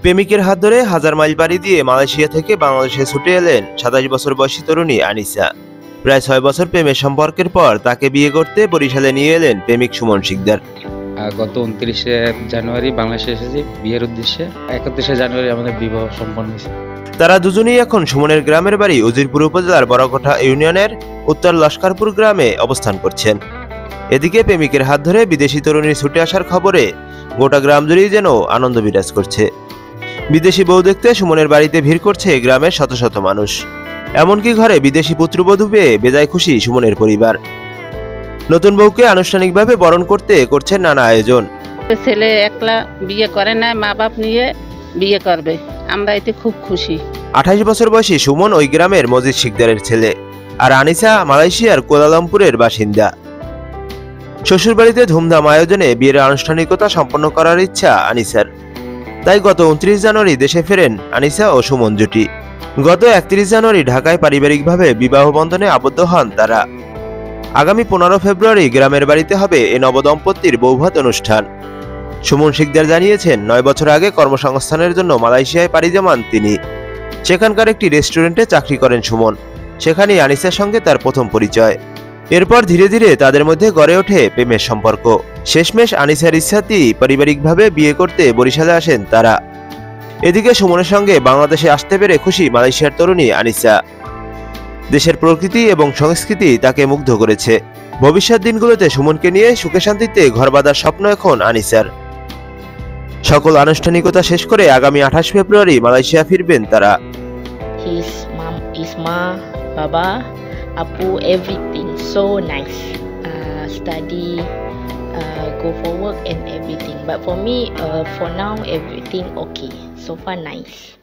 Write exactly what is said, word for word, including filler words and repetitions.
প্রেমিকের হাত ধরে হাজার মাইল পাড়ি দিয়ে মালয়েশিয়া থেকে বাংলাদেশে ছুটে এলেন সাতাশ বছর বয়সী তরুণী আনিসা। প্রায় ছয় বছর প্রেমের সম্পর্কের পর তাকে বিয়ে করতে বরিশালে নিয়ে এলেন প্রেমিক সুমন শিকদার। গত উনত্রিশে জানুয়ারি বাংলাদেশে এসেছি বিয়ের উদ্দেশ্যে। একত্রিশে জানুয়ারি আমাদের বিবাহ সম্পন্ন হয়েছে। তারা দুজনেই এখন সুমনের গ্রামের বাড়ি উজিরপুর উপজেলার বড়কোঠা ইউনিয়নের উত্তর লস্করপুর গ্রামে অবস্থান করছেন। এদিকে প্রেমিকের হাত ধরে বিদেশি তরুণীর ছুটে আসার খবরে গোটা গ্রাম জুড়েই যেন আনন্দ বিরাজ করছে। বিদেশি বউ দেখতে সুমনের বাড়িতে ভিড় করছে গ্রামের শত শত মানুষ। এমনকি ঘরে বিদেশি পুত্রবধূ পেয়ে বেজায় খুশি সুমনের পরিবার। নতুন বউকে আনুষ্ঠানিকভাবে বরণ করতে করছেন নানা আয়োজন। ছেলে একলা বিয়ে করে না, মা বাপ নিয়ে বিয়ে করবে, আমরা এতে খুব খুশি। আঠাশ বছর বয়সী সুমন ওই গ্রামের মজিদ শিকদারের ছেলে, আর আনিসা মালয়েশিয়ার কুয়ালালামপুরের বাসিন্দা। শ্বশুরবাড়িতে ধুমধাম আয়োজনে বিয়ের আনুষ্ঠানিকতা সম্পন্ন করার ইচ্ছা আনিসার। তাই গত উনত্রিশ জানুয়ারি দেশে ফেরেন আনিসা ও সুমন জুটি। গত একত্রিশ জানুয়ারি ঢাকায় পারিবারিকভাবে বিবাহ বন্ধনে আবদ্ধ হন তারা। আগামী পনেরো ফেব্রুয়ারি গ্রামের বাড়িতে হবে এ নবদম্পতির বৌভাত অনুষ্ঠান। সুমন শিকদার জানিয়েছেন, নয় বছর আগে কর্মসংস্থানের জন্য মালয়েশিয়ায় পাড়ি জমান তিনি। সেখানকার একটি রেস্টুরেন্টে চাকরি করেন সুমন। সেখানেই আনিসার সঙ্গে তার প্রথম পরিচয়। এরপর ধীরে ধীরে তাদের মধ্যে গড়ে ওঠে প্রেমের সম্পর্ক। শেষমেশ আনিসার ইচ্ছাতেই পারিবারিকভাবে বিয়ে করতে বরিশালে আসেন তারা। এদিকে সুমনের সঙ্গে বাংলাদেশে আসতে পেরে খুশি মালয়েশিয়ার তরুণী আনিসা। দেশের প্রকৃতি এবং সংস্কৃতি তাকে মুগ্ধ করেছে। ভবিষ্যৎ দিনগুলোতে সুমনকে নিয়ে সুখে শান্তিতে ঘর বাঁধার স্বপ্ন এখন আনিসার। সকল আনুষ্ঠানিকতা শেষ করে আগামী আঠাশ ফেব্রুয়ারি মালয়েশিয়া ফিরবেন তারা। His mom, Isma, Baba, Apu, everything so nice. Uh, study, uh, go for work and everything. But for me, uh, for now, everything okay. So far nice.